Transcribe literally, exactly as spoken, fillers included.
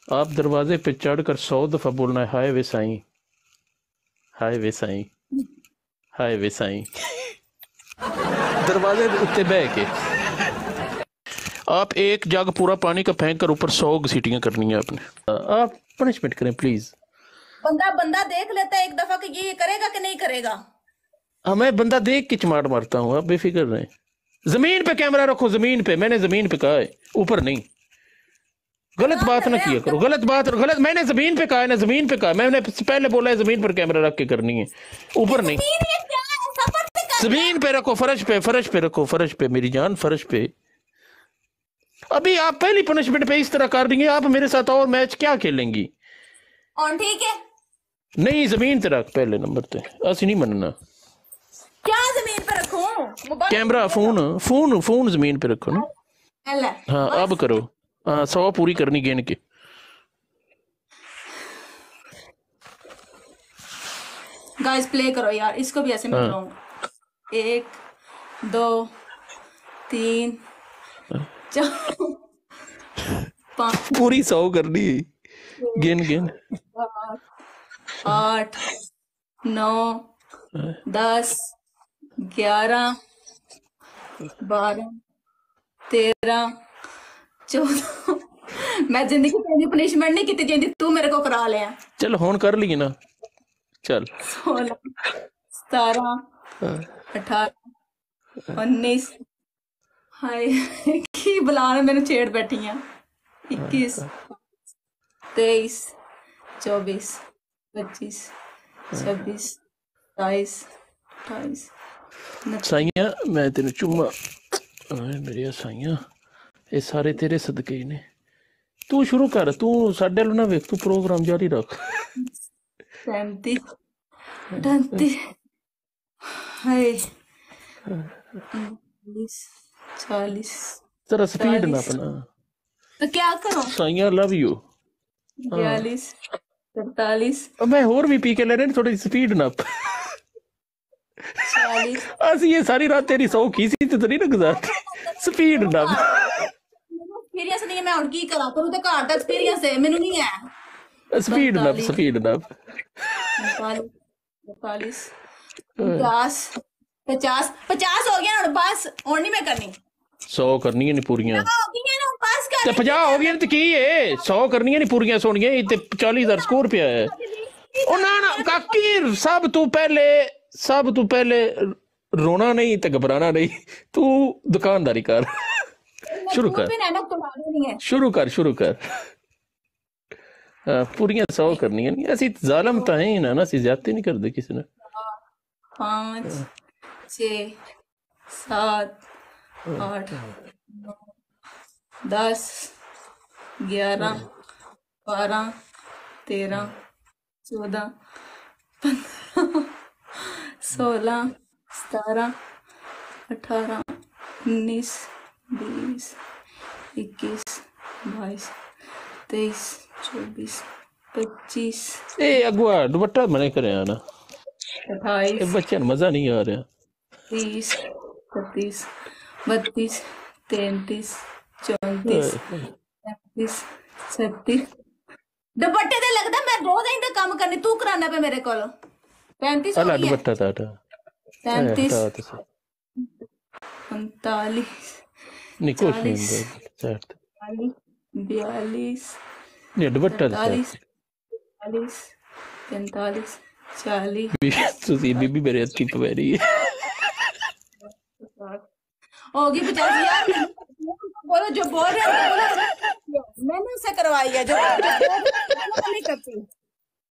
आप दरवाजे पे चढ़कर सौ दफा बोलना है हाय वे साईं, हाय वे साईं, हाय वे साईं। दरवाजे उत्ते बह के आप एक जग पूरा पानी का फेंक कर ऊपर सौ घसीटियां करनी है आपने। आप पनिशमेंट करें प्लीज। बंदा बंदा देख लेता है एक दफा कि ये करेगा कि नहीं करेगा। हाँ मैं बंदा देख के चमाट मारता हूँ, आप बेफिक्र रहें। जमीन पे कैमरा रखो, जमीन पे, मैंने जमीन पे कहा है, ऊपर नहीं। गलत बात ना किया करो, गलत बात गलत। मैंने जमीन पे कहा है ना, जमीन पे कहा, मैंने पहले बोला है जमीन पर कैमरा रख के करनी है, ऊपर नहीं। जमीन पे रखो, फर्श पे, फर्श पे रखो, फर्श पे मेरी जान, फर्श पे। अभी आप पहली पनिशमेंट पे इस तरह कर देंगे, आप मेरे साथ और मैच क्या खेलेंगी? और ठीक है नहीं, जमीन पे रख पहले नंबर पे, असि नहीं मनना। क्या जमीन पे रखूं? कैमरा, फोन फोन फोन जमीन पे रखो ना। हाँ अब करो। हाँ सौ पूरी करनी गेन के। गाइस प्ले करो यार, इसको भी ऐसे मैं कराऊंगा। एक दो तीन चार पाँच, पूरी सौ करनी गेन गेन। आठ नौ दस ग्यारह बारह तेरह चौदह। मैं जिंदगी तेरी पनिशमेंट नहीं की जिंदगी तू मेरे को करा लिया। चल होन कर ली ना, चल। सोलह सतारह अठारह उन्नीस, हाय की बुलाने मैंने छेड़ बैठी हैं। इक्कीस तेईस चौबीस पच्चीस छब्बीस सताईस अट्ठाईस। साइया मैं तेन चुम्मा मेरिया साइया, ये सारे तेरे सदके ही ने। तू शुरू कर, तू साडे लो ना वेख, तू प्रोग्राम जारी रख। पैंतीस अड़तीस हाय उनतालीस चालीस। जरा स्पीड ना अपना। तो क्या करो? साइया लव यू। बयालीस तरतालीस। मैं होर भी पी के ले रहे, थोड़ी स्पीड ना। चालीस। असि ये सारी रात तेरी सौ खीसी ते नहीं गुजार। स्पीड ना। एक्सपीरियंस नहीं है, मैं और की करा करूं? तो घर का एक्सपीरियंस है, मेनू नहीं है। स्पीड ना, स्पीड ना। पैंतालीस पचास पचास पचास हो गया ना बस, और नहीं मैं करनी। सौ करनी है नहीं पूरियां ते पचास हो गई तो की है, सौ करनी है नहीं पूरियां सोनिया, ते चालीस हजार स्कोर पे है। ओ ना ना काकी, सब तू पहले सब तू पहले रोना नहीं ते घबराना नहीं, तू दुकानदारी कर। शुरू कर शुरू कर शुरू कर। पूरियां सौ करनी है नहीं, असी जालम तो है ही ना ना, असी ज्यादती नहीं करते किसी ने। पाँच छः सात आठ नौ दस ग्यारह बारह तेरह चौदह पंद्रह सोलह सतारह अठारह उन्नीस बीस इक्कीस बाईस तेईस चौबीस पच्चीस। ए अगुआ दुपट्टा मने करे आना, अट्ठाईस बच्चे मजा नहीं आ रहा। तीस इकतीस बत्तीस तैंतीस चौंतीस पैंतीस छत्तीस। दुपट्टे ते लगदा मैं रोज इंदा काम करनी, तू कराना पे मेरे को। पैंतीस हो गई है। दुपट्टा ताटा पैंतीस उनतालीस नहीं कुछ नहीं, बयालीस नहीं दुपट्टा चालीस चालीस पैंतालीस चालीस। बीबी मेरे अच्छी पवेरी है होगी पचास। यार बोलो जो बोल रहे हैं मैंने उसे करवाई है, जो नहीं करती।